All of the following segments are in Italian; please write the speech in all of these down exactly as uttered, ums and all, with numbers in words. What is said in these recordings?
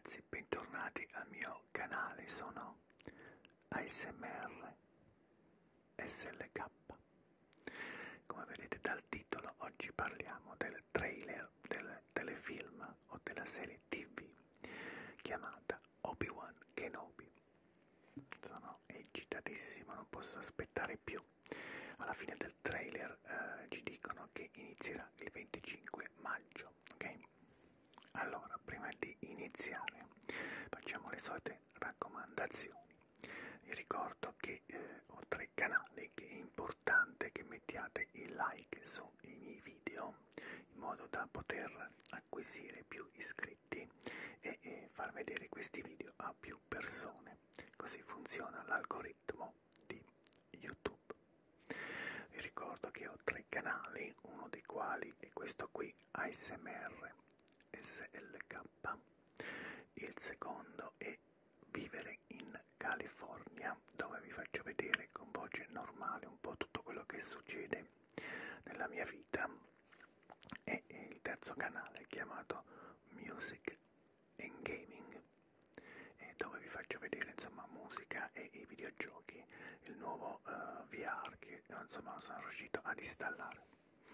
ragazzi, bentornati al mio canale, sono A S M R S L K. Come vedete dal titolo, oggi parliamo del trailer del telefilm o della serie tivù chiamata Obi-Wan Kenobi. Sono eccitатissimo, non posso aspettare più. Alla fine del trailer eh, ci dicono che inizierà il venticinque maggio, ok? Allora, prima di iniziare facciamo le solite raccomandazioni. Vi ricordo che eh, ho tre canali, che è importante che mettiate il like sui miei video in modo da poter acquisire più iscritti e, e far vedere questi video a più persone. Così funziona l'algoritmo di YouTube. Vi ricordo che ho tre canali, uno dei quali è questo qui, A S M R S L K, il secondo è Vivere in California, dove vi faccio vedere con voce normale un po' tutto quello che succede nella mia vita, e il terzo canale chiamato Music and Gaming, dove vi faccio vedere insomma musica e i videogiochi, il nuovo uh, V R che insomma sono riuscito ad installare.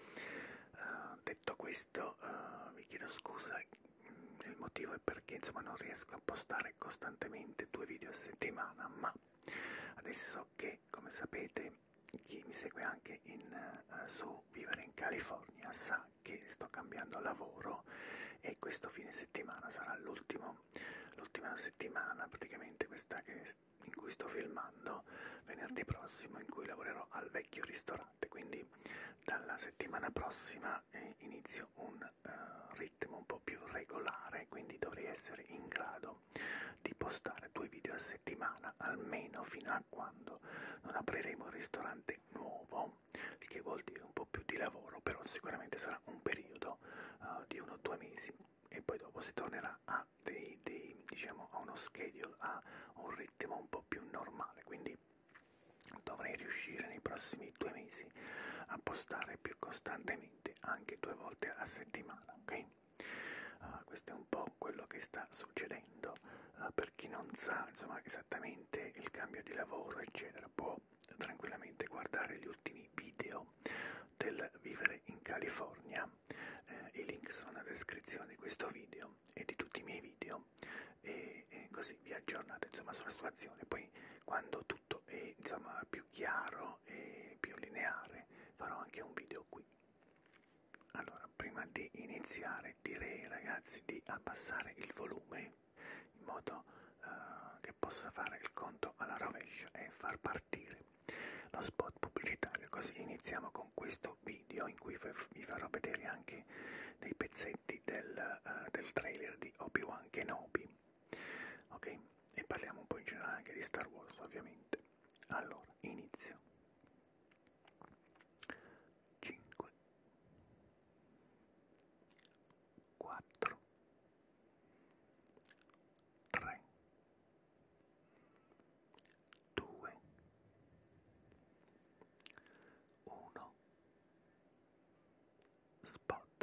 Uh, detto questo, uh, vi chiedo scusa, il motivo è perché insomma non riesco a postare costantemente due video a settimana, ma adesso che, come sapete, chi mi segue anche in, uh, su Vivere in California sa che sto cambiando lavoro e questo fine settimana sarà l'ultimo, l'ultima settimana praticamente questa che in cui sto filmando, venerdì prossimo, in cui lavorerò al vecchio ristorante, quindi dalla settimana prossima eh, inizio un uh, ritmo un po' più regolare, quindi dovrei essere in grado di postare due video a settimana, almeno fino a quando non apriremo il ristorante nuovo, il che vuol dire un po' più di lavoro, però sicuramente sarà un periodo uh, di uno o due mesi e poi dopo si tornerà a dei, dei diciamo a uno schedule, a un ritmo un po' più normale, quindi dovrei riuscire nei prossimi due mesi a postare più costantemente, anche due volte a settimana, ok? Uh, questo è un po' quello che sta succedendo. Uh, per chi non sa insomma esattamente il cambio di lavoro eccetera, può tranquillamente guardare gli ultimi video del Vivere in California, eh, i link sono nella descrizione di questo video e di tutti i miei video, e, e così vi aggiornate insomma sulla situazione. Poi quando tutto è insomma più chiaro e più lineare farò anche un video qui. Allora, prima di iniziare direi ragazzi di abbassare il volume in modo uh, che possa fare il conto alla rovescia e far partire lo spot pubblicitario. Così iniziamo con questo video in cui vi farò vedere anche dei pezzetti del, uh, del trailer di Obi-Wan Kenobi, ok? E parliamo un po' in generale anche di Star Wars, ovviamente. Allora, inizio. cinque, quattro, tre, due, uno, spot.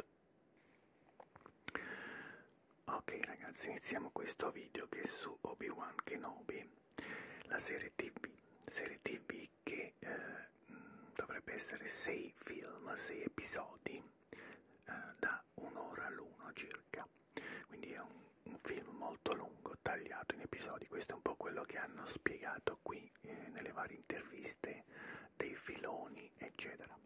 Ok ragazzi, iniziamo questo video che è su Obi-Wan Kenobi, la serie tivù, serie tivù che eh, dovrebbe essere sei film, sei episodi eh, da un'ora l'uno circa, quindi è un, un film molto lungo, tagliato in episodi. Questo è un po' quello che hanno spiegato qui eh, nelle varie interviste dei filoni eccetera.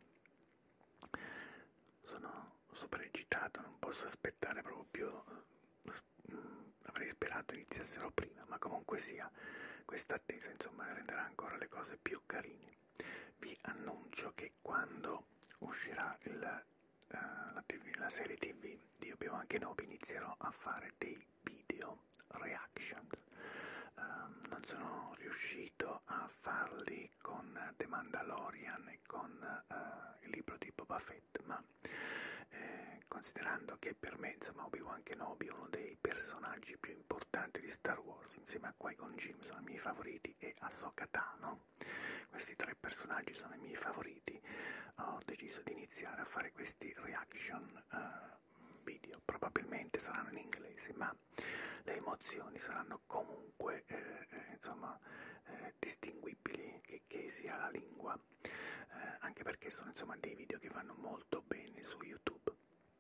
Sono super eccitato, non posso aspettare proprio più. Avrei sperato iniziassero prima, ma comunque sia, questa attesa insomma renderà ancora le cose più carine. Vi annuncio che quando uscirà il, uh, la, TV, la serie tivù di Obi-Wan Kenobi inizierò a fare dei video reactions. Uh, non sono riuscito a farli con The Mandalorian e con uh, il libro di Boba Fett, ma eh, considerando che per me insomma Obi-Wan Kenobi è uno dei personaggi più importanti di Star Wars, insieme a Qui-Gon Jinn sono i miei favoriti e Ahsoka Tano, questi tre personaggi sono i miei favoriti, ho deciso di iniziare a fare questi reaction uh, video. Probabilmente saranno in inglese, ma le emozioni saranno comunque eh, eh, insomma eh, distinguibili che, che sia la lingua, eh, anche perché sono insomma dei video che vanno molto bene su YouTube.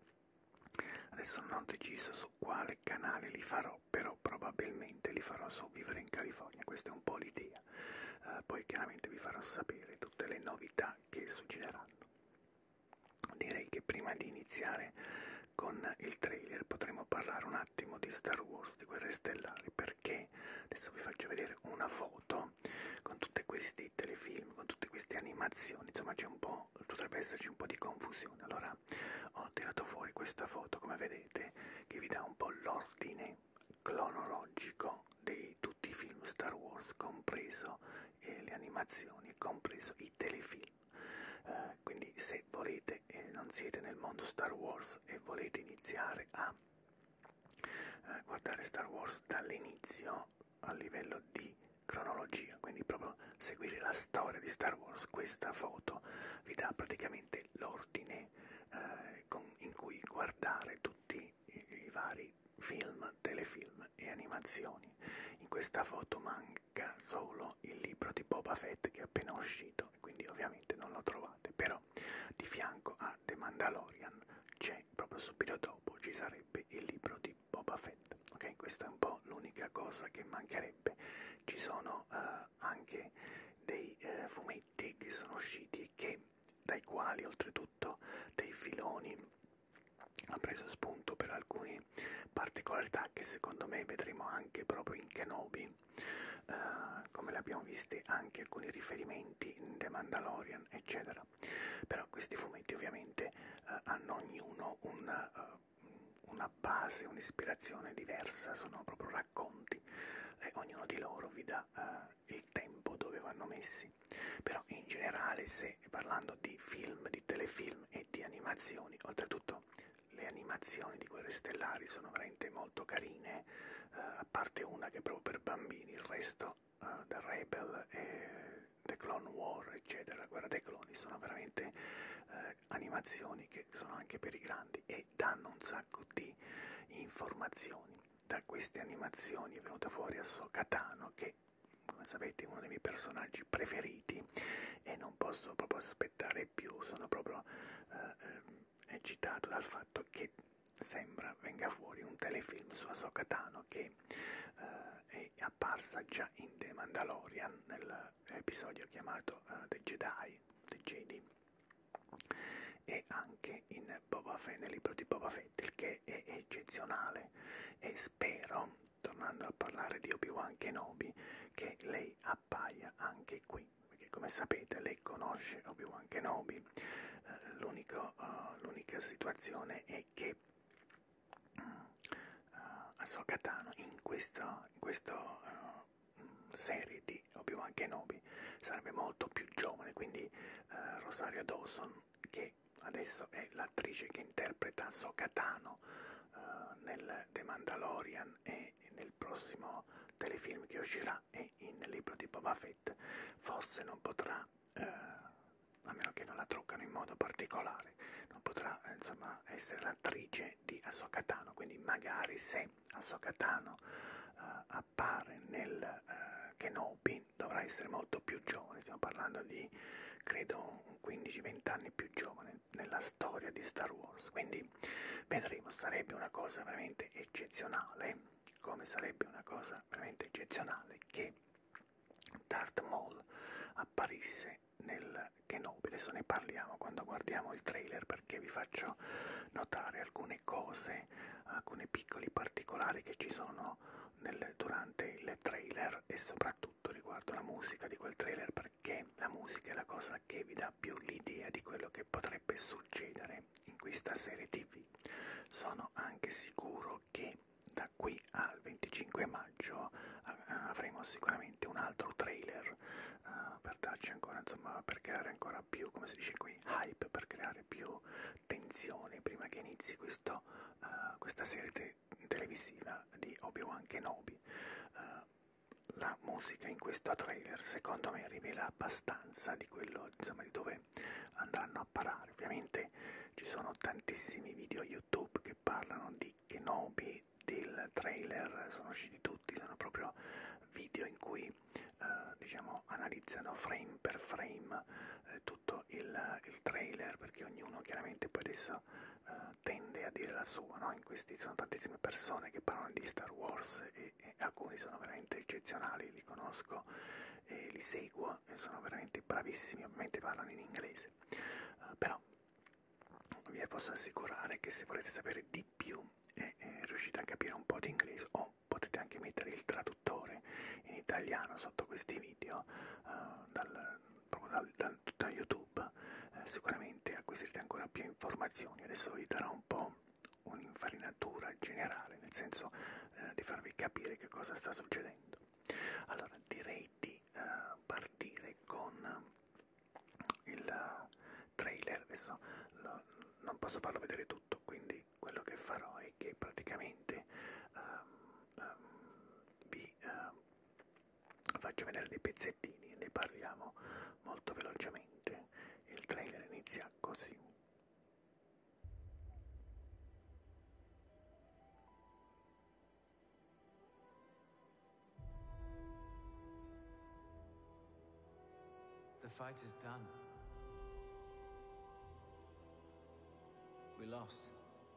Adesso non ho deciso su quale canale li farò, però probabilmente li farò su Vivere in California, questa è un po' l'idea. Uh, poi chiaramente vi farò sapere tutte le novità che succederanno. Direi che prima di iniziare con il trailer potremo parlare un attimo di Star Wars, di Guerre Stellari, perché adesso vi faccio vedere una foto con tutti questi telefilm, con tutte queste animazioni, insomma c'è un po', potrebbe esserci un po' di confusione. Allora ho tirato fuori questa foto, come vedete, che vi dà un po' l'ordine cronologico di tutti i film Star Wars, compreso eh, le animazioni, compreso i telefilm. Uh, quindi se volete e eh, non siete nel mondo Star Wars e volete iniziare a uh, guardare Star Wars dall'inizio a livello di cronologia, quindi proprio seguire la storia di Star Wars, questa foto vi dà praticamente l'ordine uh, con, in cui guardare tutti i, i vari film, telefilm e animazioni. In questa foto manca solo il libro di Boba Fett che è appena uscito, quindi ovviamente non lo trovate, però di fianco a The Mandalorian c'è, proprio subito dopo ci sarebbe il libro di Boba Fett, ok? Questa è un po' l'unica cosa che mancherebbe. Ci sono uh, anche dei uh, fumetti che sono usciti, che, dai quali oltretutto dei filoni ha preso spunto per alcune particolarità che secondo me vedremo anche proprio in Kenobi, uh, come le abbiamo viste anche alcuni riferimenti in The Mandalorian, eccetera. Però questi fumetti ovviamente uh, hanno ognuno una, uh, una base, un'ispirazione diversa, sono proprio racconti, e ognuno di loro vi dà uh, il tempo dove vanno messi. Però in generale, se parlando di film, di telefilm e di animazioni, oltretutto le animazioni di Guerre Stellari sono veramente molto carine, uh, a parte una che è proprio per bambini, il resto, uh, The Rebel e The Clone War, eccetera, la Guerra dei Cloni, sono veramente uh, animazioni che sono anche per i grandi e danno un sacco di informazioni. Da queste animazioni è venuta fuori Ahsoka Tano, che come sapete è uno dei miei personaggi preferiti e non posso proprio aspettare più, sono proprio uh, eccitato dal fatto che sembra venga fuori un telefilm su Ahsoka Tano che uh, è apparsa già in The Mandalorian nell'episodio chiamato uh, The Jedi, The Jedi, e anche in Boba Fett, nel libro di Boba Fett, il che è eccezionale, e spero, tornando a parlare di Obi-Wan Kenobi, che lei appaia anche qui, perché come sapete lei conosce Obi-Wan Kenobi. Uh, l'unico, uh, l'unica situazione è che uh, Ahsoka Tano in questa in questo, uh, serie di Obi-Wan Kenobi sarebbe molto più giovane, quindi uh, Rosario Dawson, che adesso è l'attrice che interpreta Ahsoka Tano uh, nel The Mandalorian e nel prossimo telefilm che uscirà e in libro di Boba Fett, forse non potrà, uh, a meno che non la truccano in modo particolare, non potrà eh, insomma essere l'attrice di Ahsoka Tano, quindi magari se Ahsoka Tano uh, appare nel uh, Kenobi dovrà essere molto più giovane, stiamo parlando di credo quindici venti anni più giovane nella storia di Star Wars, quindi vedremo, sarebbe una cosa veramente eccezionale, come sarebbe una cosa veramente eccezionale che Darth Maul apparisse nel Kenobi. Adesso ne parliamo quando guardiamo il trailer, perché vi faccio notare alcune cose, alcuni piccoli particolari che ci sono nel, durante il trailer, e soprattutto riguardo la musica di quel trailer, perché la musica è la cosa che vi dà più l'idea di quello che potrebbe succedere in questa serie tivù. Sono anche sicuro che da qui al venticinque maggio uh, avremo sicuramente un altro trailer uh, per darci ancora, insomma, per creare ancora più, come si dice qui, hype, per creare più tensione prima che inizi questo, uh, questa serie te televisiva di Obi-Wan Kenobi. Uh, la musica in questo trailer secondo me rivela abbastanza di quello, insomma, di dove andranno a parare. Ovviamente ci sono tantissimi video YouTube che parlano di Kenobi Kenobi del trailer sono usciti tutti, sono proprio video in cui eh, diciamo analizzano frame per frame eh, tutto il, il trailer, perché ognuno chiaramente poi adesso eh, tende a dire la sua, no? In questi sono tantissime persone che parlano di Star Wars e, e alcuni sono veramente eccezionali, li conosco e li seguo e sono veramente bravissimi, ovviamente parlano in inglese, uh, però vi posso assicurare che se volete sapere di più e, e riuscite a capire un po' di inglese, o potete anche mettere il traduttore in italiano sotto questi video uh, dal, proprio dal, dal, da YouTube, eh, sicuramente acquisirete ancora più informazioni. Adesso vi darò un po' un'infarinatura generale, nel senso eh, di farvi capire che cosa sta succedendo. Allora, direi di uh, partire con il trailer. Adesso lo, non posso farlo vedere tutto, quindi quello che farò è che praticamente um, um, vi uh, faccio vedere dei pezzettini e ne parliamo molto velocemente. Il trailer inizia così. The fight is done. We lost.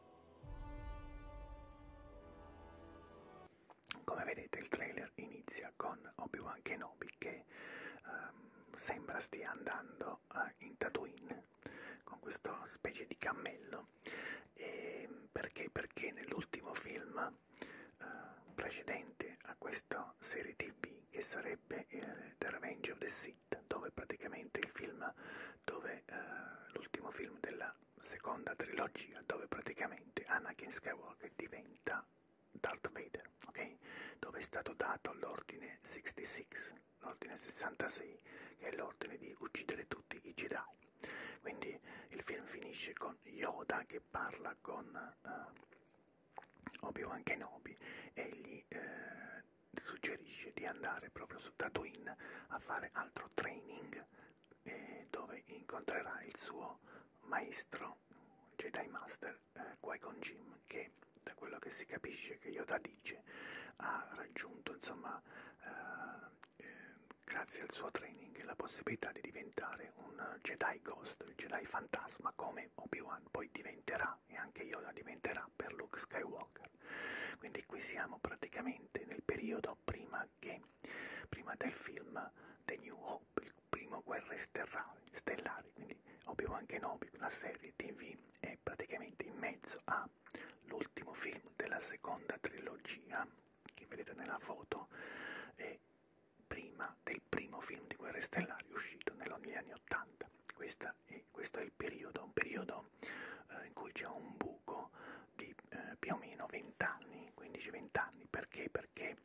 Come vedete il trailer inizia con Obi-Wan Kenobi che um, sembra stia andando uh, in Tatooine con questa specie di cammello. E perché? Perché nell'ultimo film uh, precedente a questa serie tivù, che sarebbe uh, The Revenge of the Sith, dove praticamente il film dove uh, l'ultimo film della seconda trilogia, dove praticamente Anakin Skywalker diventa Darth Vader, ok? Dove è stato dato l'ordine sessantasei, l'ordine sessantasei, che è l'ordine di uccidere tutti i Jedi. Quindi il film finisce con Yoda che parla con uh, Obi-Wan Kenobi e gli eh, suggerisce di andare proprio su Tatooine a fare altro training, eh, dove incontrerà il suo maestro Jedi Master eh, Qui-Gon Jinn, che da quello che si capisce che Yoda dice ha raggiunto, insomma, eh, eh, grazie al suo training, la possibilità di diventare un Jedi Ghost, il Jedi fantasma, come Obi-Wan poi diventerà, e anche Yoda diventerà per Luke Skywalker. Quindi qui siamo praticamente nel periodo prima che prima del film The New Hope, il primo Guerre Stellari, stellari, quindi Obi-Wan Kenobi, la serie tivù, è praticamente in mezzo all'ultimo film della seconda trilogia, che vedete nella foto, e prima del primo film di Guerre Stellari uscito negli anni ottanta. Questa è, questo è il periodo, un periodo eh, in cui c'è un buco di eh, più o meno venti anni, quindici venti anni. Perché? Perché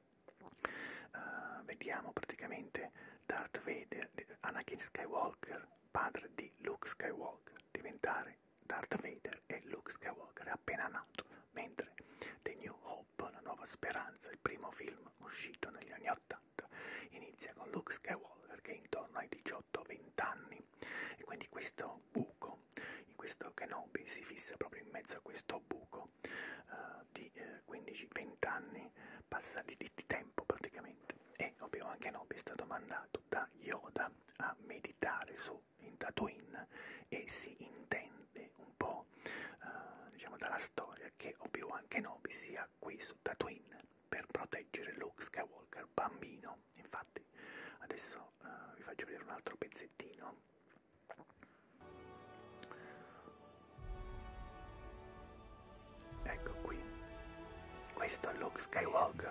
uh, vediamo praticamente Darth Vader, Anakin Skywalker, padre di Luke Skywalker, diventare Darth Vader, e Luke Skywalker è appena nato, mentre The New Hope, la nuova speranza, il primo film uscito negli anni ottanta, inizia con Luke Skywalker che è intorno ai diciotto venti anni, e quindi questo buco, in questo Kenobi si fissa proprio in mezzo a questo buco uh, di uh, quindici venti anni passati di, di tempo praticamente. E Obi-Wan Kenobi è stato mandato da Yoda a meditare su in Tatooine, e si intende un po' uh, diciamo dalla storia che Obi-Wan Kenobi sia qui su Tatooine per proteggere Luke Skywalker bambino. Infatti adesso uh, vi faccio vedere un altro pezzettino. Ecco qui, questo è Luke Skywalker.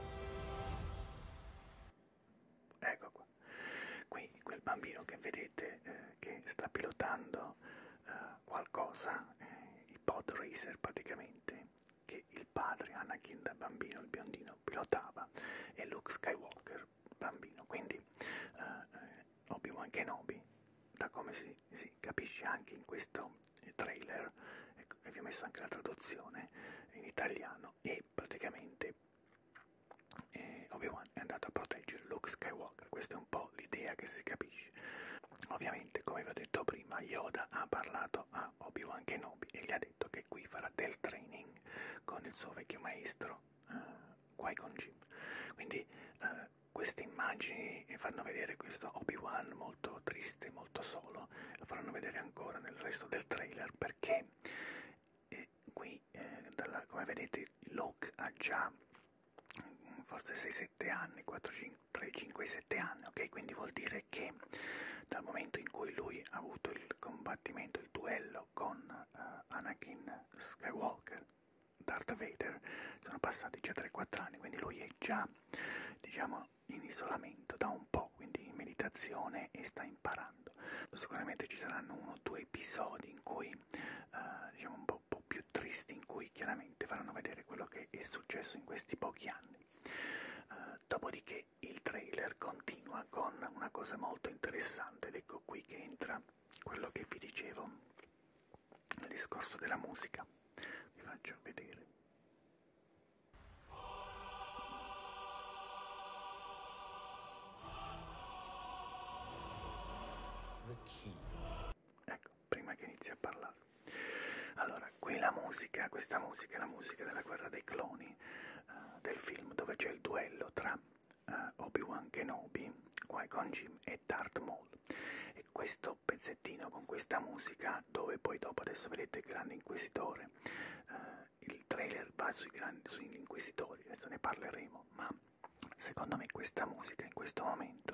Ecco qua, qui quel bambino che vedete eh, che sta pilotando eh, qualcosa, eh, i pod racer praticamente, che il padre Anakin da bambino, il biondino, pilotava, e Luke Skywalker bambino. Quindi eh, Obi-Wan Kenobi, da come si, si capisce anche in questo eh, trailer, ecco, e vi ho messo anche la traduzione in italiano, e praticamente eh, Obi-Wan è andato a proteggere Luke Skywalker. Questa è un po' l'idea che si capisce. Ovviamente, come vi ho detto prima, Yoda ha parlato a Obi-Wan Kenobi e gli ha detto che qui farà del training con suo vecchio maestro, uh, Qui-Gon Jinn. Quindi uh, queste immagini fanno vedere questo Obi-Wan molto triste, molto solo, lo faranno vedere ancora nel resto del trailer, perché eh, qui, eh, dalla, come vedete, Luke ha già forse sei sette anni, quattro, cinque, tre, cinque, sette anni, ok? Quindi vuol dire che dal momento in cui lui ha avuto il combattimento, il duello con uh, Anakin Skywalker, Darth Vader, sono passati già tre quattro anni, quindi lui è già, diciamo, in isolamento da un po', quindi in meditazione, e sta imparando. Sicuramente ci saranno uno o due episodi in cui, uh, diciamo, un po', un po' più tristi, in cui chiaramente faranno vedere quello che è successo in questi pochi anni. Uh, dopodiché il trailer continua con una cosa molto interessante, ed ecco qui che entra quello che vi dicevo, il discorso della musica. Vi faccio vedere. The key. Ecco, prima che inizi a parlare. Allora, qui la musica, questa musica è la musica della Guerra dei Cloni, uh, del film dove c'è il duello tra uh, Obi-Wan Kenobi, Qui-Gon Jinn e Darth Maul. E questo pezzettino con questa musica, dove poi dopo, adesso vedete il Grande Inquisitore, uh, il trailer va sui grandi, sugli Inquisitori, adesso ne parleremo, ma secondo me questa musica in questo momento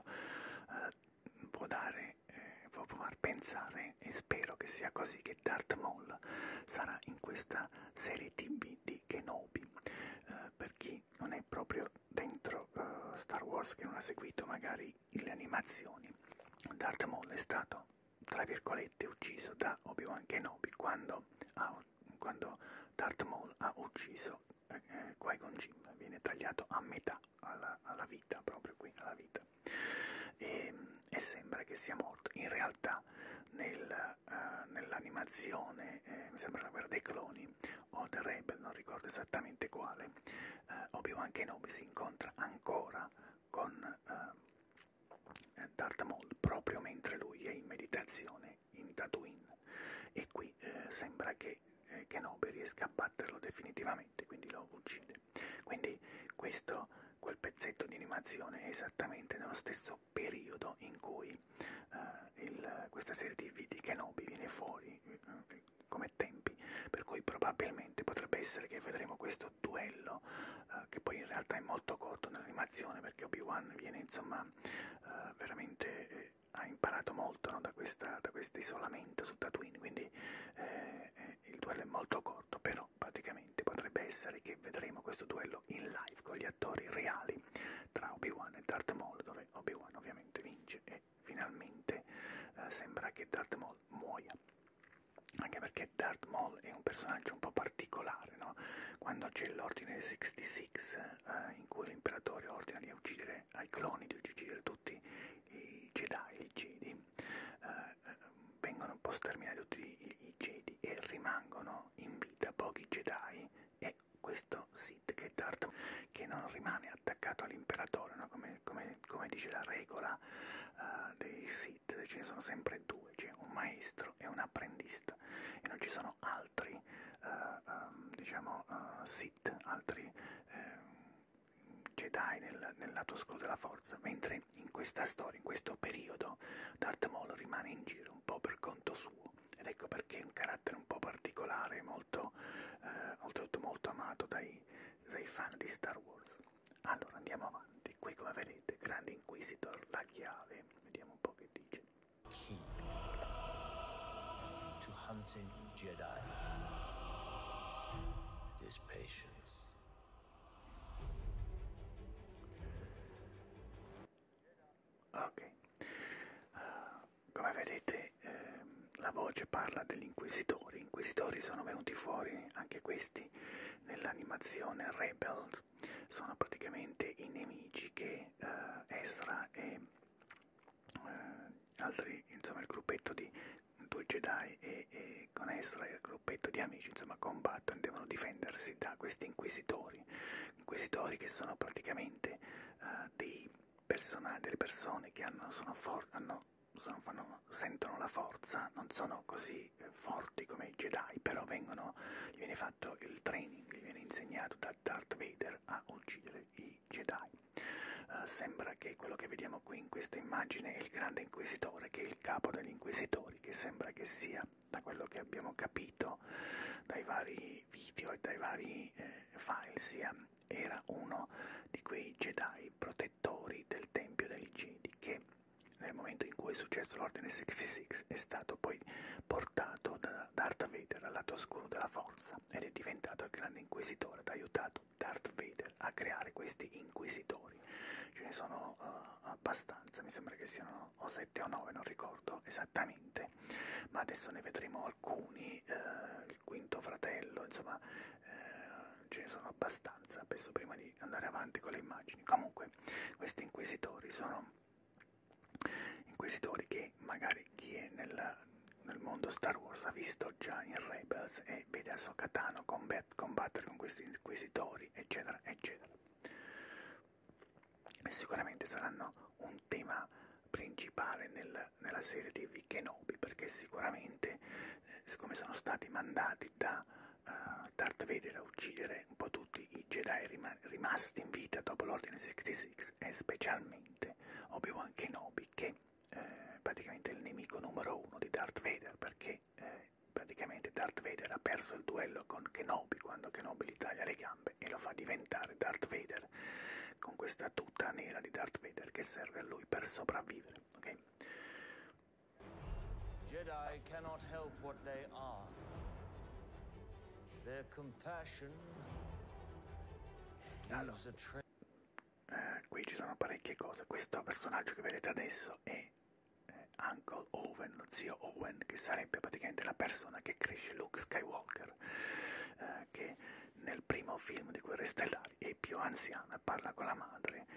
uh, può dare, eh, può far pensare, e spero che sia così, che Darth Maul sarà in questa serie tivù di Kenobi. Uh, per chi non è proprio dentro uh, Star Wars, che non ha seguito magari le animazioni, Darth Maul è stato, tra virgolette, ucciso da Obi-Wan Kenobi quando, ha, quando Darth Maul ha ucciso eh, Qui-Gon Jinn, viene tagliato a metà, alla, alla vita, proprio qui, alla vita, e, e sembra che sia morto. In realtà nel, uh, nell'animazione, eh, mi sembra La Guerra dei Cloni o The Rebel, non ricordo esattamente quale, uh, Obi-Wan Kenobi si incontra ancora con uh, Darth Maul proprio mentre lui è in meditazione in Tatooine, e qui eh, sembra che eh, Kenobi riesca a batterlo definitivamente, quindi lo uccide. Quindi questo, quel pezzetto di animazione è esattamente nello stesso periodo in cui eh, il, questa serie tivù di Kenobi viene fuori, eh, come tempi, per cui probabilmente potrebbe essere che vedremo questo duello, eh, che poi in realtà è molto corto nell'animazione, perché Obi-Wan viene, insomma, eh, veramente eh, ha imparato molto, no, da questa, da questo isolamento su Tatooine, quindi eh, eh, il duello è molto corto, però praticamente potrebbe essere che vedremo questo duello in live con gli attori reali tra Obi-Wan e Darth Maul, dove Obi-Wan ovviamente vince e finalmente eh, sembra che Darth Maul muoia. Anche perché Darth Maul è un personaggio un po' particolare, no? Quando c'è l'ordine sessantasei, eh, in cui l'imperatore ordina di uccidere ai cloni, di uccidere tutti i Jedi, i Jedi, eh, vengono un po' sterminati tutti i, i Jedi e rimangono in vita pochi Jedi, e questo Sith, che è Darth Maul, che non rimane attaccato all'imperatore, no? Come, come, come dice la regola uh, dei Sith, ce ne sono sempre due, c'è un maestro e un apprendista, e non ci sono altri, uh, um, diciamo, uh, Sith, altri uh, Jedi nel, nel lato oscuro della forza, mentre in questa storia, in questo periodo, Darth Maul rimane in giro un po' per conto suo, ed ecco perché è un carattere un po' particolare, molto, uh, oltretutto molto amato dai, dai fan di Star Wars. Allora andiamo avanti, qui come vedete, Grande Inquisitor, la chiave, vediamo un po' che dice. Key to hunting Jedi is patience. Ok, uh, come vedete ehm, la voce parla degli Inquisitori. Gli Inquisitori sono venuti fuori anche questi nell'animazione Rebels, sono praticamente i nemici che uh, Ezra e uh, altri, insomma il gruppetto di due Jedi e, e con Ezra e il gruppetto di amici, insomma, combattono e devono difendersi da questi Inquisitori. Inquisitori che sono praticamente uh, dei personaggi, delle persone che hanno, sono for- hanno sono, fanno, sentono la forza, non sono così eh, forti come i Jedi, però vengono, gli viene fatto il training, gli viene insegnato da Darth Vader a uccidere i Jedi. Uh, sembra che quello che vediamo qui in questa immagine è il grande inquisitore, che è il capo degli inquisitori, che sembra che sia, da quello che abbiamo capito dai vari video e dai vari eh, file, sia, era uno di quei Jedi protettori del Tempio degli Jedi, che nel momento in cui è successo l'Ordine sessantasei è stato poi portato da Darth Vader al lato oscuro della forza ed è diventato il grande inquisitore, ha aiutato Darth Vader a creare questi inquisitori. Ce ne sono uh, abbastanza, mi sembra che siano o sette o nove, non ricordo esattamente, ma adesso ne vedremo alcuni, uh, il quinto fratello, insomma uh, ce ne sono abbastanza, penso prima di andare avanti con le immagini. Comunque questi inquisitori sono inquisitori che magari chi è nel, nel mondo Star Wars ha visto già in Rebels e vede Ahsoka Tano combattere con questi inquisitori, eccetera, eccetera. E sicuramente saranno un tema principale nel, nella serie T V Kenobi, perché sicuramente, eh, siccome sono stati mandati da uh, Darth Vader a uccidere un po' tutti i Jedi rima rimasti in vita dopo l'Ordine sessantasei, e specialmente Obi-Wan Kenobi, che eh, praticamente è il nemico numero uno di Darth Vader, perché eh, praticamente Darth Vader ha perso il duello con Kenobi quando Kenobi gli taglia le gambe e lo fa diventare Darth Vader, con questa tuta nera di Darth Vader che serve a lui per sopravvivere, ok? Jedi cannot help what they are. Their compassion Allora, leaves a trail. eh, qui ci sono parecchie cose. Questo personaggio che vedete adesso è eh, Uncle Owen, lo zio Owen, che sarebbe praticamente la persona che cresce Luke Skywalker, eh, che nel primo film di Guerre Stellari è più anziano e parla con la madre,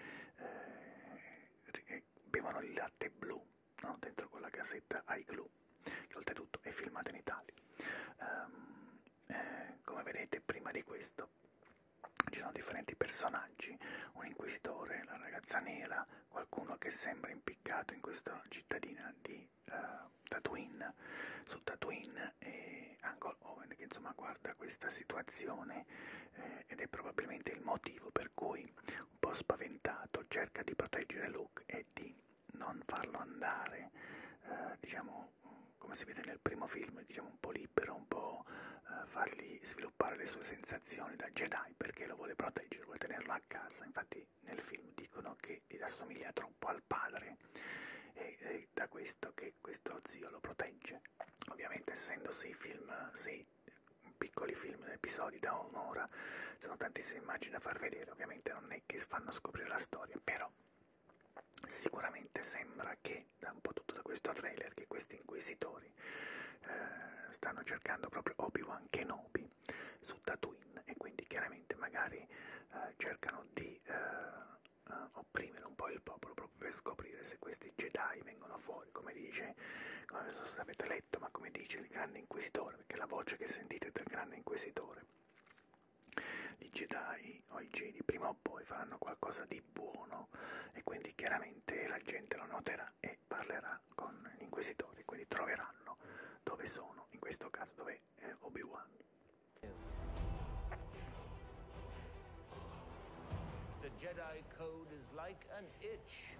eh, bevono il latte blu, no? Dentro quella casetta iGlue, che oltretutto è filmato in Italia. Um, eh, come vedete, prima di questo ci sono differenti personaggi, un inquisitore, la ragazza nera, qualcuno che sembra impiccato in questa cittadina di uh, Tatooine, su Tatooine, e Uncle Owen che insomma guarda questa situazione eh, ed è probabilmente il motivo per cui, un po' spaventato, cerca di proteggere Luke e di non farlo andare, eh, diciamo, come si vede nel primo film, diciamo un po' libero, un po' eh, fargli sviluppare le sue sensazioni da Jedi, perché lo vuole proteggere, vuole tenerlo a casa. Infatti nel film dicono che gli assomiglia troppo al padre e, e da questo che questo zio lo protegge. Ovviamente essendo sei film, sei piccoli film, episodi da un'ora, sono tantissime immagini da far vedere, ovviamente non è che fanno scoprire la storia, però sicuramente sembra che, da un po' tutto da questo trailer, che questi inquisitori eh, stanno cercando proprio Obi-Wan Kenobi su Tatooine, e quindi chiaramente magari eh, cercano di eh, eh, opprimere un po' il popolo proprio per scoprire se questi Jedi vengono fuori, come dice, non so se avete letto, ma come dice il grande inquisitore, perché la voce che sentite è del grande inquisitore. I Jedi o i Jedi prima o poi faranno qualcosa di buono, e quindi chiaramente la gente lo noterà e parlerà con gli inquisitori, quindi troveranno dove sono, in questo caso dove è Obi-Wan. The Jedi code is like an itch.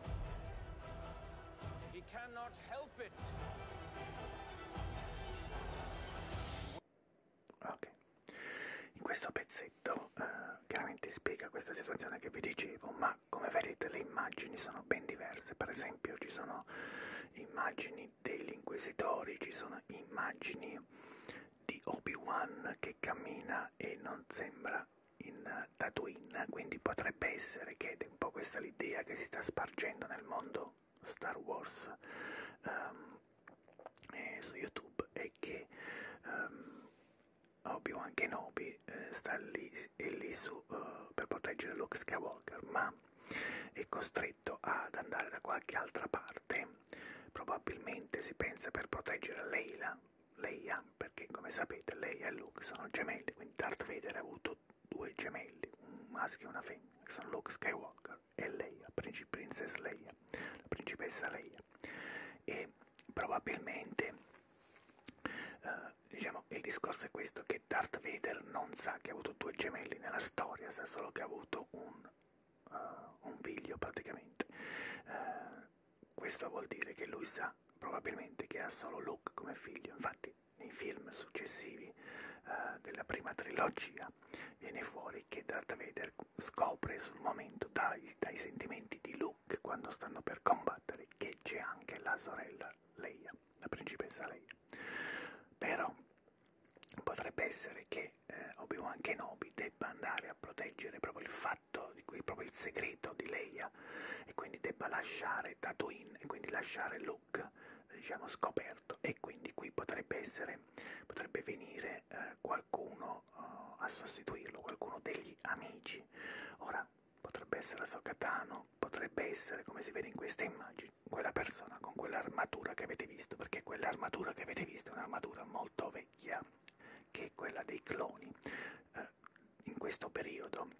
He cannot help it. Ok, in questo pezzetto eh, chiaramente spiega questa situazione che vi dicevo, ma come vedete le immagini sono ben diverse. Per esempio ci sono immagini degli inquisitori, ci sono immagini di Obi-Wan che cammina e non sembra in Tatooine, quindi potrebbe essere che è un po' questa l'idea che si sta spargendo nel mondo Star Wars um, eh, su YouTube, è che um, Obi-Wan Kenobi eh, sta lì, è lì su, uh, per proteggere Luke Skywalker, ma è costretto ad andare da qualche altra parte, probabilmente si pensa per proteggere Leila, Leia, perché come sapete Leia e Luke sono gemelli, quindi Darth Vader ha avuto due gemelli, un maschio e una femmina, che sono Luke Skywalker e Leia, Princi Princess Leia, la principessa Leia, e probabilmente uh, diciamo il discorso è questo, che Darth Vader non sa che ha avuto due gemelli nella storia, sa solo che ha avuto un, uh, un figlio praticamente. Uh, questo vuol dire che lui sa probabilmente che ha solo Luke come figlio. Infatti nei film successivi uh, della prima trilogia viene fuori che Darth Vader scopre sul momento dai, dai sentimenti di Luke quando stanno per combattere che c'è anche la sorella Leia, la principessa Leia. Però potrebbe essere che eh, Obi-Wan Kenobi debba andare a proteggere proprio il fatto di cui, proprio il segreto di Leia, e quindi debba lasciare Tatooine e quindi lasciare Luke, diciamo, scoperto, e quindi qui potrebbe essere, potrebbe venire eh, qualcuno uh, a sostituirlo, qualcuno degli amici. Ora potrebbe essere Ahsoka Tano, potrebbe essere, come si vede in queste immagini, quella persona con quell'armatura che avete visto, perché quell'armatura che avete visto è un'armatura molto vecchia, che è quella dei cloni. Eh, in questo periodo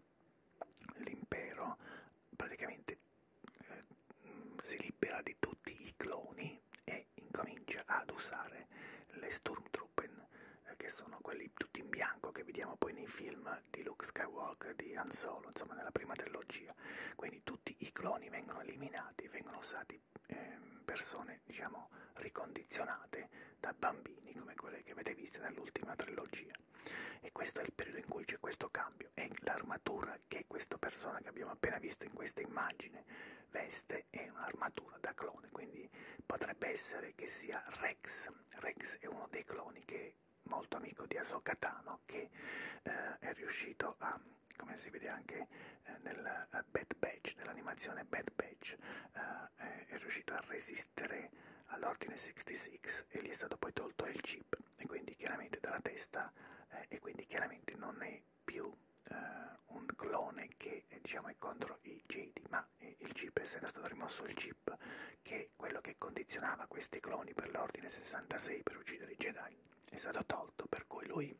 l'impero praticamente eh, si libera di tutti i cloni e incomincia ad usare le Stormtrooper, eh, che sono quelli tutti in bianco che vediamo poi nei film di Luke Skywalker, di Han Solo, insomma nella prima trilogia. Quindi tutti i cloni vengono eliminati, vengono usati eh, persone, diciamo, ricondizionate da bambini, come quelle che avete visto nell'ultima trilogia. E questo è il periodo in cui c'è questo cambio, e l'armatura che questa persona che abbiamo appena visto in questa immagine veste è un'armatura da clone, quindi potrebbe essere che sia Rex. Rex è uno dei cloni che è molto amico di Ahsoka Tano, che eh, è riuscito a, come si vede anche eh, nel uh, Bad Batch, nell'animazione Bad Batch, uh, è, è riuscito a resistere all'ordine sessantasei e gli è stato poi tolto il chip, e quindi chiaramente dalla testa, eh, e quindi chiaramente non è più eh, un clone che eh, diciamo è contro i Jedi, ma eh, il chip, essendo stato rimosso il chip, che è quello che condizionava questi cloni per l'ordine sessantasei per uccidere i Jedi, è stato tolto, per cui lui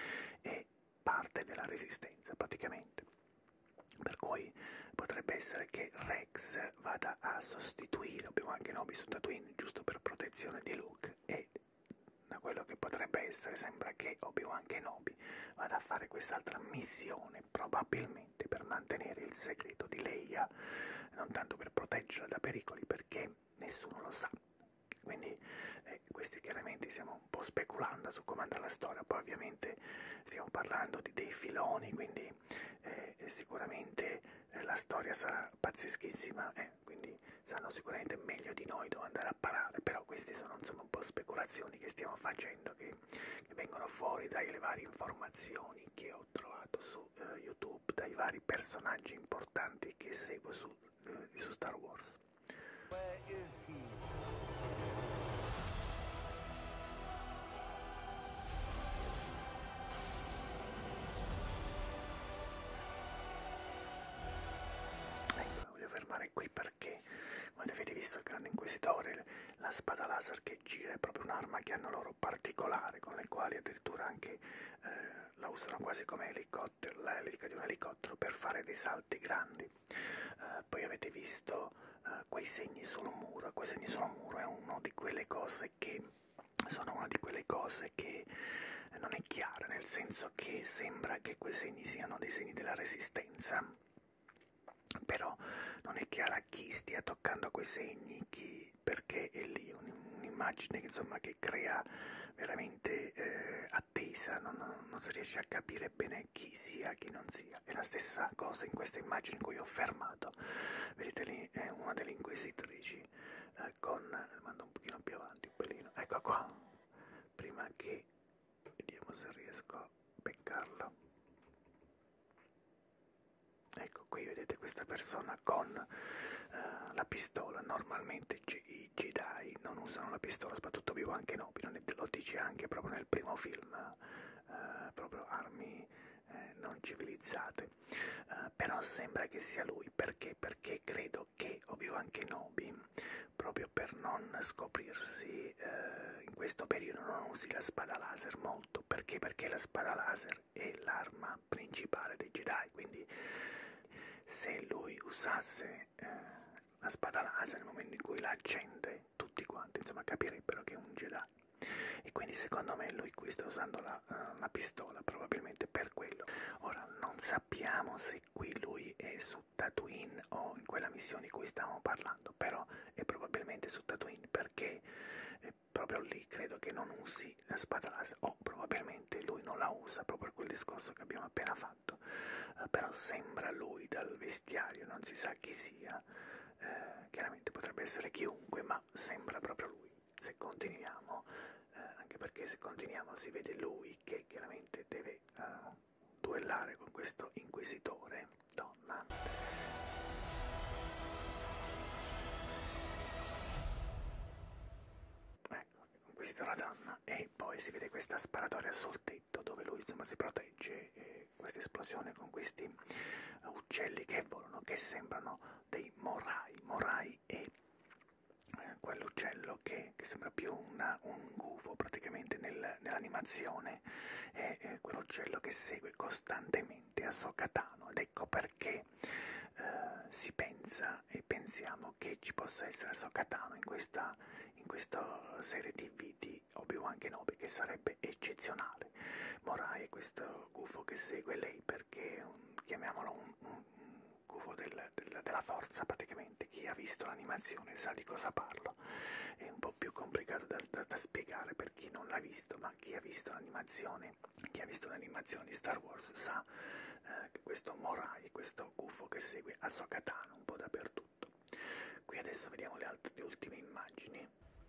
è parte della resistenza praticamente. Per cui potrebbe essere che Rex vada a sostituire Obi-Wan Kenobi su Tatooine giusto per protezione di Luke, e da quello che potrebbe essere sembra che Obi-Wan Kenobi vada a fare quest'altra missione, probabilmente per mantenere il segreto di Leia, non tanto per proteggerla da pericoli, perché nessuno lo sa. Quindi eh, questi chiaramente stiamo un po' speculando su come andrà la storia, poi ovviamente stiamo parlando di dei filoni, quindi eh, sicuramente eh, la storia sarà pazzeschissima, eh, quindi sanno sicuramente meglio di noi dove andare a parare, però queste sono insomma un po' speculazioni che stiamo facendo, che, che vengono fuori dalle varie informazioni che ho trovato su eh, YouTube, dai vari personaggi importanti che seguo su, eh, su Star Wars. Where is he? Fermare qui perché, come avete visto, il Grande Inquisitore, la spada laser che gira è proprio un'arma che hanno loro particolare, con le quali addirittura anche eh, la usano quasi come elicottero, l'elica di un elicottero, per fare dei salti grandi. Eh, poi avete visto eh, quei segni sul muro, quei segni sul muro è una di quelle cose che sono una di quelle cose che non è chiara, nel senso che sembra che quei segni siano dei segni della resistenza, però non è chiara chi stia toccando quei segni, chi, perché è lì un'immagine che, insomma, che crea veramente eh, attesa, non, non, non si riesce a capire bene chi sia, chi non sia. È la stessa cosa in questa immagine in cui ho fermato, vedete lì è una delle inquisitrici eh, con, mando un pochino più avanti, un pelino, ecco qua, prima che, vediamo se riesco a beccarla. Ecco qui vedete questa persona con uh, la pistola. Normalmente i Jedi non usano la pistola, soprattutto Obi-Wan Kenobi, lo dice anche proprio nel primo film, uh, proprio armi eh, non civilizzate, uh, però sembra che sia lui. Perché? Perché credo che Obi-Wan Kenobi, proprio per non scoprirsi uh, in questo periodo, non usi la spada laser molto. Perché? Perché la spada laser è l'arma principale dei Jedi, quindi se lui usasse eh, la spada laser nel momento in cui la accende, tutti quanti, insomma capirebbero che è un Jedi. E quindi secondo me lui qui sta usando la, uh, la pistola, probabilmente per quello. Ora non sappiamo se qui lui è su Tatooine o in quella missione di cui stavamo parlando, però è probabilmente su Tatooine, perché eh, proprio lì credo che non usi la spada laser, o probabilmente lui non la usa proprio per quel discorso che abbiamo appena fatto, uh, però sembra lui dal vestiario, non si sa chi sia, uh, chiaramente potrebbe essere chiunque, ma sembra proprio lui. Se continuiamo, eh, anche perché se continuiamo si vede lui che chiaramente deve uh, duellare con questo inquisitore donna. Ecco, inquisitore donna, e poi si vede questa sparatoria sul tetto dove lui insomma si protegge, e questa esplosione con questi uh, uccelli che volano, che sembrano dei morai. Morai e quell'uccello che, che sembra più una, un gufo praticamente nel, nell'animazione, è, è quell'uccello che segue costantemente Ahsoka Tano, ed ecco perché eh, si pensa e pensiamo che ci possa essere Ahsoka Tano in questa, in questa serie tv di Obi-Wan Kenobi, che sarebbe eccezionale. Morai è questo gufo che segue lei perché è un, chiamiamolo un, un gufo del, del, della forza praticamente. Chi ha visto l'animazione sa di cosa parlo, è un po' più complicato da, da, da spiegare per chi non l'ha visto, ma chi ha visto l'animazione, chi ha visto l'animazione di Star Wars sa eh, che questo Morai, questo gufo che segue Ahsoka Tano un po' dappertutto. Qui adesso vediamo le, altre, le ultime immagini.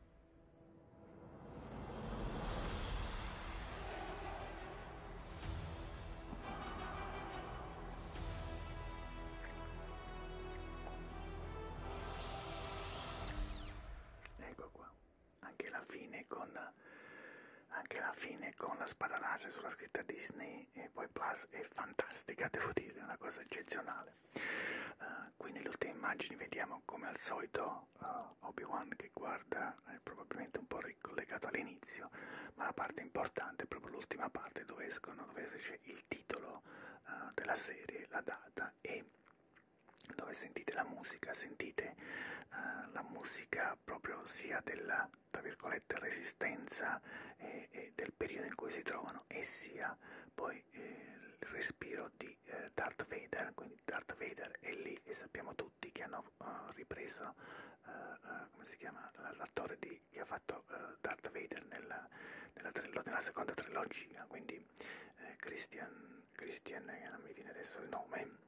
Ecco qua, anche la fine con anche la fine con la spada laser sulla scritta Disney e poi Plus è fantastica, devo dire, è una cosa eccezionale. Uh, qui nelle ultime immagini vediamo come al solito uh, Obi-Wan che guarda, è probabilmente un po' ricollegato all'inizio, ma la parte importante è proprio l'ultima parte dove escono, dove esce il titolo uh, della serie, la data, e dove sentite la musica, sentite uh, la musica proprio sia della, tra virgolette, resistenza e, e del periodo in cui si trovano, e sia poi eh, il respiro di eh, Darth Vader. Quindi Darth Vader è lì e sappiamo tutti che hanno uh, ripreso, uh, uh, come si chiama, l'attore di, che ha fatto uh, Darth Vader nella, nella, trilo- nella seconda trilogia, quindi eh, Christian, Christian eh, non mi viene adesso il nome,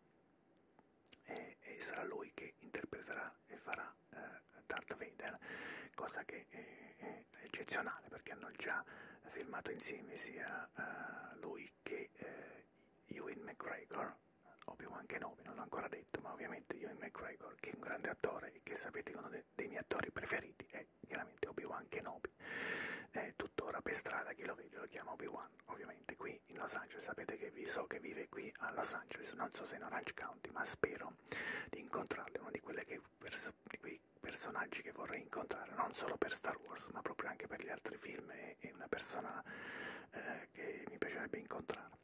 E, e sarà lui che interpreterà e farà eh, Darth Vader, cosa che è, è eccezionale perché hanno già filmato insieme sia uh, lui che eh, Ewan McGregor. Obi-Wan Kenobi non l'ho ancora detto, ma ovviamente Ewan McGregor, che è un grande attore e che sapete che uno de dei miei attori preferiti è chiaramente Obi-Wan Kenobi. È tuttora per strada chi lo vede lo chiama Obi-Wan, ovviamente qui in Los Angeles. Sapete che vi so che vive qui a Los Angeles, non so se in Orange County, ma spero di incontrarlo, uno di, quelle che pers di quei personaggi che vorrei incontrare, non solo per Star Wars, ma proprio anche per gli altri film, e, e una persona eh, che mi piacerebbe incontrare.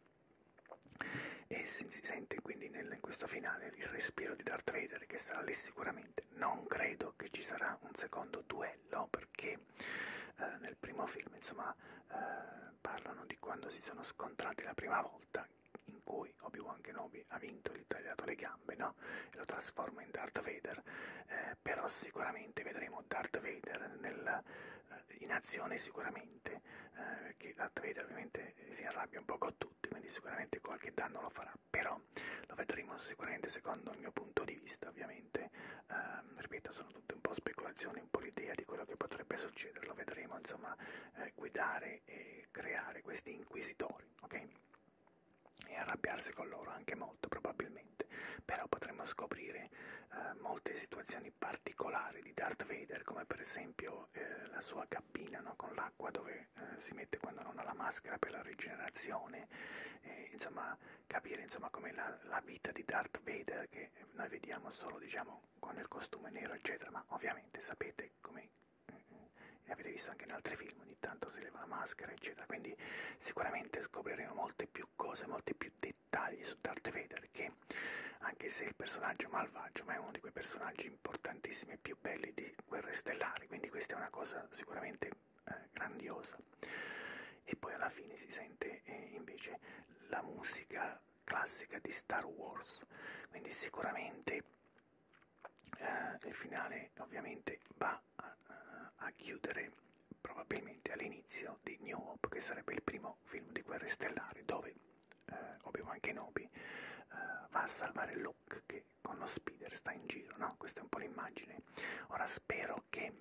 E si, si sente quindi nel, in questo finale il respiro di Darth Vader, che sarà lì sicuramente. Non credo che ci sarà un secondo duello, perché eh, nel primo film, insomma, eh, parlano di quando si sono scontrati la prima volta, in cui Obi-Wan Kenobi ha vinto, gli ha tagliato le gambe, no? E lo trasforma in Darth Vader, eh, però sicuramente vedremo Darth Vader nel, eh, in azione sicuramente, eh, perché Darth Vader ovviamente si arrabbia un po' con tutti, quindi sicuramente qualche danno lo farà, però lo vedremo sicuramente secondo il mio punto di vista, ovviamente, eh, ripeto, sono tutte un po' speculazioni, un po' l'idea di quello che potrebbe succedere, lo vedremo, insomma, eh, guidare e creare questi inquisitori, ok? E arrabbiarsi con loro anche molto probabilmente, però potremmo scoprire eh, molte situazioni particolari di Darth Vader, come per esempio eh, la sua cabina, no, con l'acqua dove eh, si mette quando non ha la maschera per la rigenerazione, e, insomma capire insomma come la, la vita di Darth Vader, che noi vediamo solo diciamo con il costume nero eccetera, ma ovviamente sapete come e avete visto anche in altri film, ogni tanto si leva la maschera, eccetera, quindi sicuramente scopriremo molte più cose, molti più dettagli su Darth Vader, che anche se il personaggio malvagio, ma è uno di quei personaggi importantissimi e più belli di Guerre Stellari, quindi questa è una cosa sicuramente eh, grandiosa. E poi alla fine si sente eh, invece la musica classica di Star Wars, quindi sicuramente eh, il finale ovviamente va a, a chiudere probabilmente all'inizio di New Hope, che sarebbe il primo film di Guerre Stellari, dove eh, Obi-Wan Kenobi eh, va a salvare Luke che con lo speeder sta in giro, no? Questa è un po' l'immagine. Ora spero che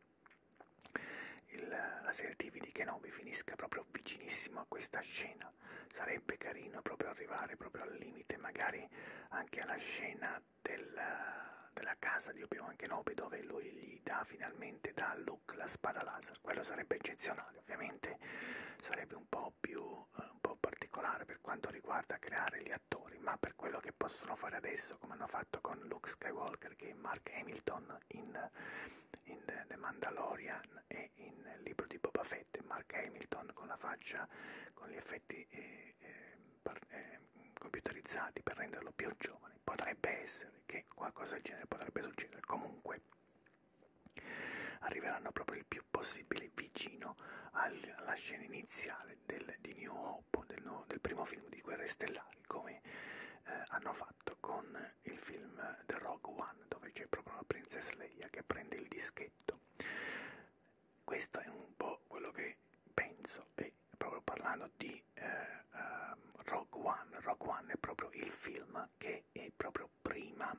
il, la serie tivù di Kenobi finisca proprio vicinissimo a questa scena. Sarebbe carino proprio arrivare proprio al limite, magari anche alla scena del, della casa di Obi-Wan Kenobi, dove lui gli dà finalmente da a Luke la spada laser. Quello sarebbe eccezionale, ovviamente sarebbe un po' più un po' particolare per quanto riguarda creare gli attori, ma per quello che possono fare adesso, come hanno fatto con Luke Skywalker, che è Mark Hamilton in, in The Mandalorian e in il libro di Boba Fett, Mark Hamilton con la faccia, con gli effetti eh, eh, eh, computerizzati per renderlo più giovane, potrebbe essere che qualcosa del genere potrebbe succedere. Comunque arriveranno proprio il più possibile vicino al, alla scena iniziale del, di New Hope, del, no, del primo film di Guerre Stellari, come eh, hanno fatto con il film The Rogue One, dove c'è proprio la Princess Leia che prende il dischetto. Questo è un po' quello che penso, e proprio parlando di eh, uh, Rogue One, Rogue One è proprio il film che è proprio prima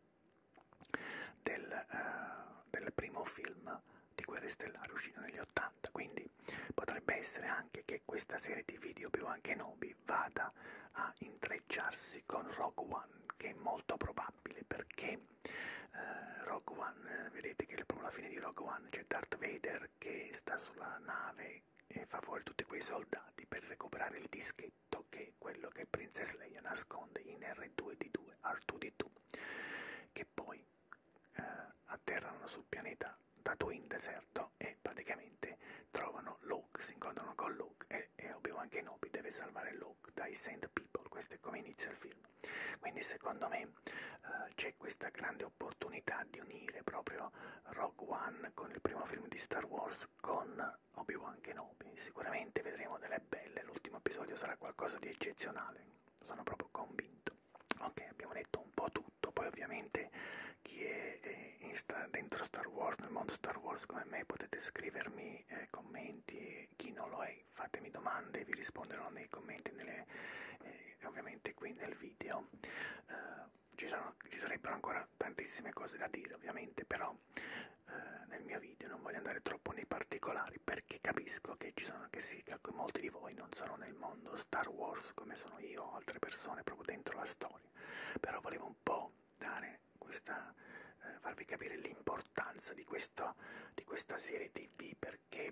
del, uh, del primo film di Guerre Stellari uscito negli ottanta, quindi potrebbe essere anche che questa serie tivù di Obi-Wan Kenobi vada a intrecciarsi con Rogue One, che è molto probabile, perché uh, Rogue One, eh, vedete che è proprio alla fine di Rogue One c'è Darth Vader che sta sulla nave e fa fuori tutti quei soldati per recuperare il dischetto, che è quello che Princess Leia nasconde in R due D due, R due D due, che poi eh, atterrano sul pianeta Tatooine deserto e praticamente trovano Luke, si incontrano con Luke e, e Obi-Wan Kenobi deve salvare Luke dai Sand People. Questo è come inizia il film. Quindi secondo me uh, c'è questa grande opportunità di unire proprio Rogue One con il primo film di Star Wars con Obi-Wan Kenobi. Sicuramente vedremo delle belle, l'ultimo episodio sarà qualcosa di eccezionale, sono proprio convinto. Ok, abbiamo detto un po' tutto, poi ovviamente chi è in sta, dentro Star Wars, nel mondo Star Wars come me, potete scrivermi eh, commenti, chi non lo è fatemi domande, vi risponderò nei commenti, nelle, eh, ovviamente qui nel video. Uh, ci, sono, ci sarebbero ancora tantissime cose da dire ovviamente, però uh, nel mio video non voglio andare troppo nei particolari, perché capisco che ci sono, che sì, che molti di voi non sono nel mondo Star Wars come sono io o altre persone proprio dentro la storia, però volevo un po' dare questa, eh, farvi capire l'importanza di, questo, di questa serie tivù, perché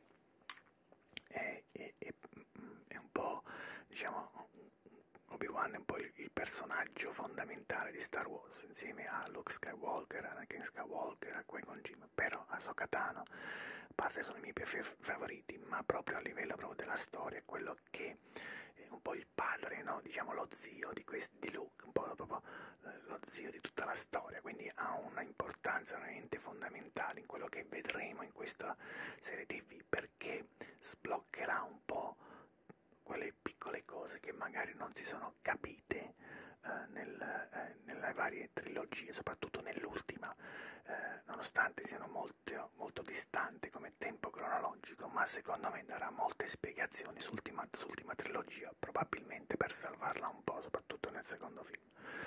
è, è, è, è un po', diciamo, Obi-Wan è un po' il, il personaggio fondamentale di Star Wars, insieme a Luke Skywalker, a Anakin Skywalker, a Qui-Gon Jinn, però Ahsoka Tano, a parte sono i miei più favoriti, ma proprio a livello proprio della storia, è quello che è un po' il padre, no? Diciamo lo zio di, questi, di Luke, un po' proprio eh, lo zio di tutta la storia, quindi ha una importanza veramente fondamentale in quello che vedremo in questa serie tivù, perché sbloccherà un po' quelle piccole cose che magari non si sono capite eh, nel, eh, nelle varie trilogie, soprattutto nell'ultima, eh, nonostante siano molto, molto distanti come tempo cronologico, ma secondo me darà molte spiegazioni sull'ultima, sull'ultima trilogia, probabilmente per salvarla un po', soprattutto nel secondo film.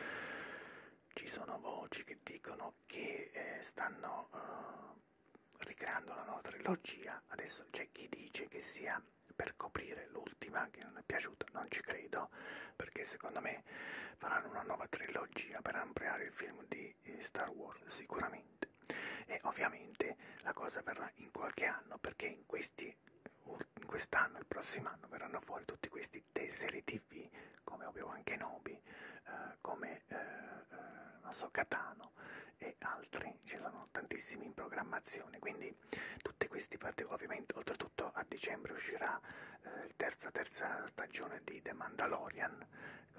Ci sono voci che dicono che eh, stanno uh, ricreando una nuova trilogia, adesso c'è chi dice che sia per coprire l'ultima che non è piaciuta, non ci credo, perché secondo me faranno una nuova trilogia per ampliare il film di Star Wars sicuramente, e ovviamente la cosa verrà in qualche anno, perché in questi in quest'anno, il prossimo anno verranno fuori tutti questi serie tivù come Obi-Wan Kenobi, eh, come eh, eh, Ahsoka Tano e altri, ci sono tantissimi in programmazione, quindi tutti questi parti, ovviamente oltretutto a dicembre uscirà eh, il terza, terza stagione di The Mandalorian, come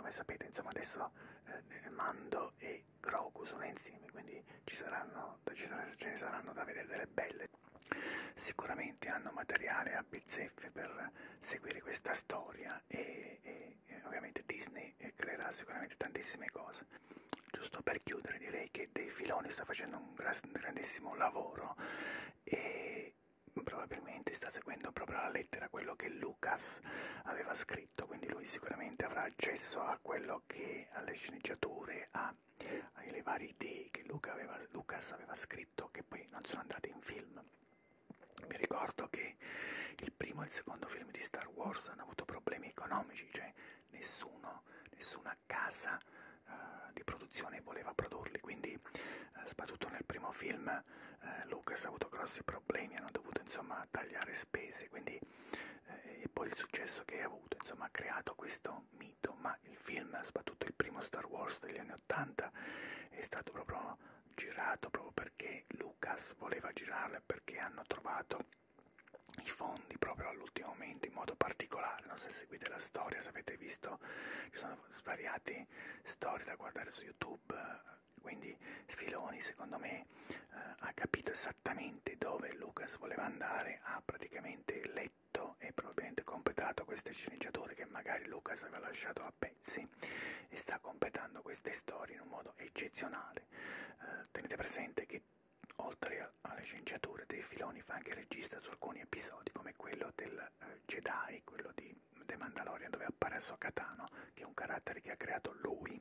come sapete, insomma, adesso eh, Mando e Grogu sono insieme, quindi ci saranno, ce ne saranno da vedere delle belle. Sicuramente hanno materiale a bizzeffe per seguire questa storia e, e, e ovviamente Disney creerà sicuramente tantissime cose. Giusto per chiudere direi che Dave Filoni sta facendo un grandissimo lavoro e probabilmente sta seguendo proprio alla lettera quello che Lucas aveva scritto, quindi lui sicuramente avrà accesso a quello che alle sceneggiature, a, alle varie idee che Luca aveva, Lucas aveva scritto, che poi non sono andate in film. Mi ricordo che il primo e il secondo film di Star Wars hanno avuto problemi economici, cioè nessuno, nessuna casa uh, di produzione voleva produrli, quindi uh, soprattutto nel primo film uh, Lucas ha avuto grossi problemi, hanno dovuto insomma tagliare spese, quindi uh, e poi il successo che ha avuto, insomma ha creato questo mito, ma il film, soprattutto il primo Star Wars degli anni ottanta, è stato proprio girato proprio perché Lucas voleva girarlo e perché hanno trovato i fondi proprio all'ultimo momento in modo particolare. Non so se seguite la storia, se avete visto, ci sono svariate storie da guardare su YouTube, quindi Filoni secondo me eh, ha capito esattamente dove Lucas voleva andare, ha praticamente letto e probabilmente completato queste sceneggiature che magari Lucas aveva lasciato a pezzi e sta completando queste storie in un modo eccezionale. Eh, tenete presente che oltre alle sceneggiature dei Filoni fa anche regista su alcuni episodi, come quello del eh, Jedi, quello di The Mandalorian, dove appare Ahsoka Tano, che è un carattere che ha creato lui,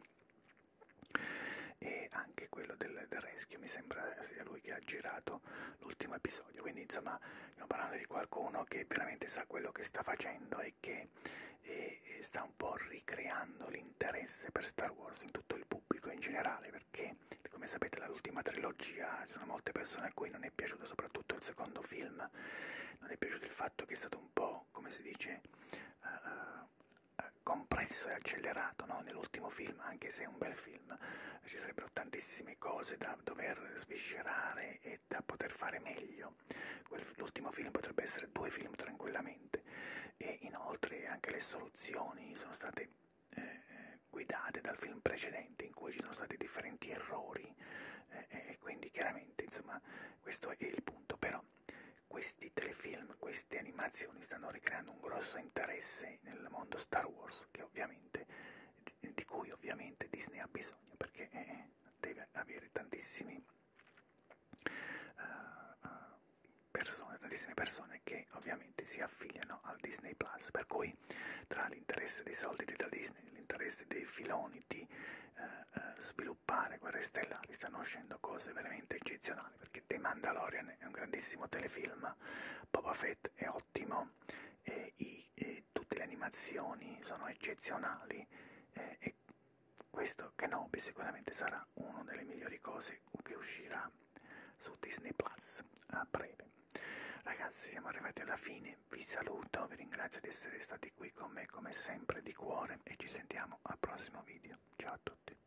e anche quello del, del Rescue, mi sembra sia lui che ha girato l'ultimo episodio, quindi insomma stiamo parlando di qualcuno che veramente sa quello che sta facendo e che e, e sta un po' ricreando l'interesse per Star Wars in tutto il pubblico in generale, perché come sapete l'ultima trilogia ci sono molte persone a cui non è piaciuto, soprattutto il secondo film, non è piaciuto il fatto che è stato un po', come si dice, uh, compresso e accelerato, no? Nell'ultimo film, anche se è un bel film, ci sarebbero tantissime cose da dover sviscerare e da poter fare meglio. L'ultimo film potrebbe essere due film tranquillamente, e inoltre anche le soluzioni sono state eh, guidate dal film precedente, in cui ci sono stati differenti errori, eh, e quindi chiaramente insomma questo è il punto. Però questi telefilm, queste animazioni stanno ricreando un grosso interesse nel mondo Star Wars, che ovviamente, di, di cui ovviamente Disney ha bisogno, perché eh, deve avere tantissimi uh, persone, tantissime persone che ovviamente si affiliano al Disney Plus, per cui tra l'interesse dei soldi della Disney, l'interesse dei Filoni di uh, uh, sviluppare Guerre Stellari, stanno uscendo cose veramente eccezionali, perché The Mandalorian è un grandissimo telefilm, Boba Fett è ottimo, e, i, e tutte le animazioni sono eccezionali, e, e questo Kenobi sicuramente sarà una delle migliori cose che uscirà su Disney Plus a breve. Ragazzi, siamo arrivati alla fine, vi saluto, vi ringrazio di essere stati qui con me come sempre di cuore e ci sentiamo al prossimo video. Ciao a tutti.